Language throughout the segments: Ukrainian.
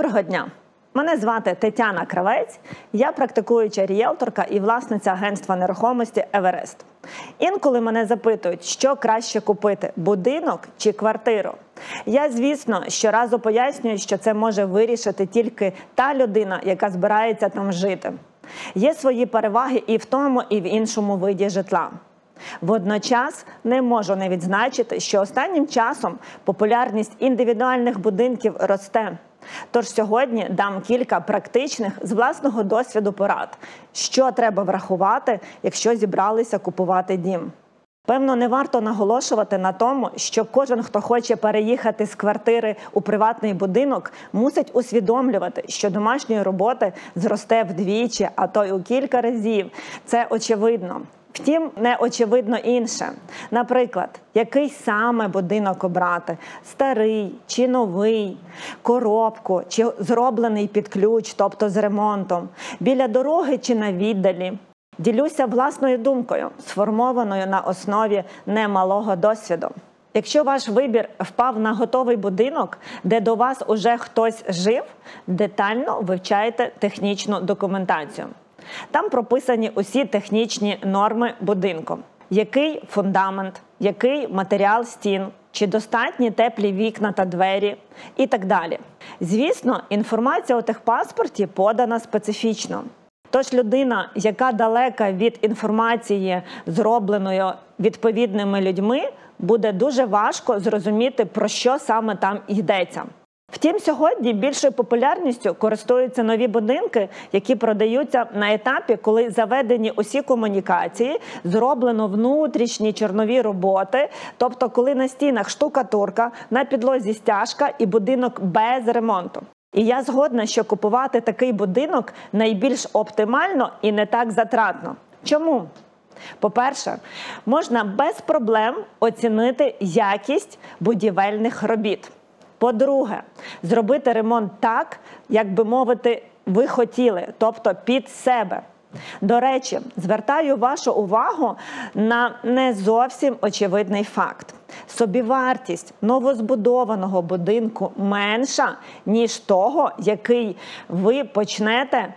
Доброго дня! Мене звати Тетяна Кравець, я практикуюча ріелторка і власниця агентства нерухомості «Еверест». Інколи мене запитують, що краще купити – будинок чи квартиру. Я, звісно, щоразу пояснюю, що це може вирішити тільки та людина, яка збирається там жити. Є свої переваги і в тому, і в іншому виді житла. Водночас не можу не відзначити, що останнім часом популярність індивідуальних будинків росте. Тож сьогодні дам кілька практичних з власного досвіду порад, що треба врахувати, якщо зібралися купувати дім. Певно, не варто наголошувати на тому, що кожен, хто хоче переїхати з квартири у приватний будинок, мусить усвідомлювати, що домашньої роботи зросте вдвічі, а то й у кілька разів. Це очевидно. Втім, не очевидно інше. Наприклад, який саме будинок обрати – старий чи новий, коробку чи зроблений під ключ, тобто з ремонтом, біля дороги чи на віддалі. Ділюся власною думкою, сформованою на основі немалого досвіду. Якщо ваш вибір впав на готовий будинок, де до вас уже хтось жив, детально вивчайте технічну документацію. Там прописані усі технічні норми будинку. Який фундамент, який матеріал стін, чи достатні теплі вікна та двері і так далі. Звісно, інформація у техпаспорті подана специфічно. Тож людина, яка далека від інформації, зробленої відповідними людьми, буде дуже важко зрозуміти, про що саме там йдеться. Втім, сьогодні більшою популярністю користуються нові будинки, які продаються на етапі, коли заведені усі комунікації, зроблено внутрішні чорнові роботи, тобто коли на стінах штукатурка, на підлозі стяжка і будинок без ремонту. І я згодна, що купувати такий будинок найбільш оптимально і не так затратно. Чому? По-перше, можна без проблем оцінити якість будівельних робіт. По-друге, зробити ремонт так, як би мовити, ви хотіли, тобто під себе. До речі, звертаю вашу увагу на не зовсім очевидний факт. Собівартість новозбудованого будинку менша, ніж того, який ви почнете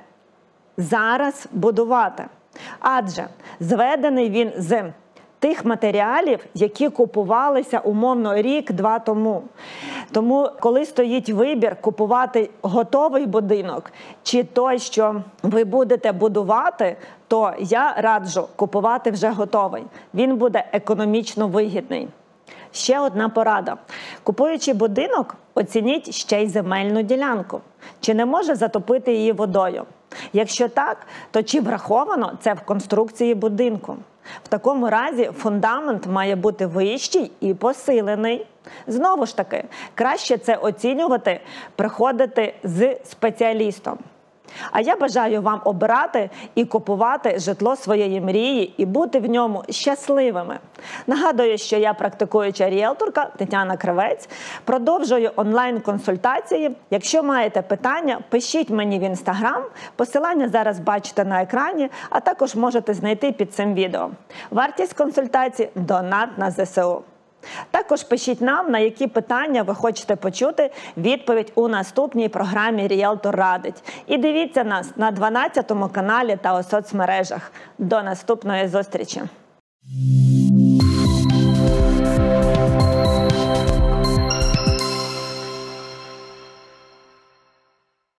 зараз будувати. Адже зведений він з тих матеріалів, які купувалися умовно рік-два тому. Тому, коли стоїть вибір купувати готовий будинок чи той, що ви будете будувати, то я раджу купувати вже готовий. Він буде економічно вигідний. Ще одна порада. Купуючи будинок, оцініть ще й земельну ділянку. Чи не може затопити її водою? Якщо так, то чи враховано це в конструкції будинку? В такому разі фундамент має бути вищий і посилений. Знову ж таки, краще це оцінювати, приходити з спеціалістом. А я бажаю вам обирати і купувати житло своєї мрії і бути в ньому щасливими. Нагадую, що я практикуюча ріелторка Тетяна Кравець. Продовжую онлайн-консультації. Якщо маєте питання, пишіть мені в Інстаграм. Посилання зараз бачите на екрані, а також можете знайти під цим відео. Вартість консультації – донат на ЗСУ. Також пишіть нам, на які питання ви хочете почути відповідь у наступній програмі «Ріелтор радить». І дивіться нас на 12-му каналі та у соцмережах. До наступної зустрічі!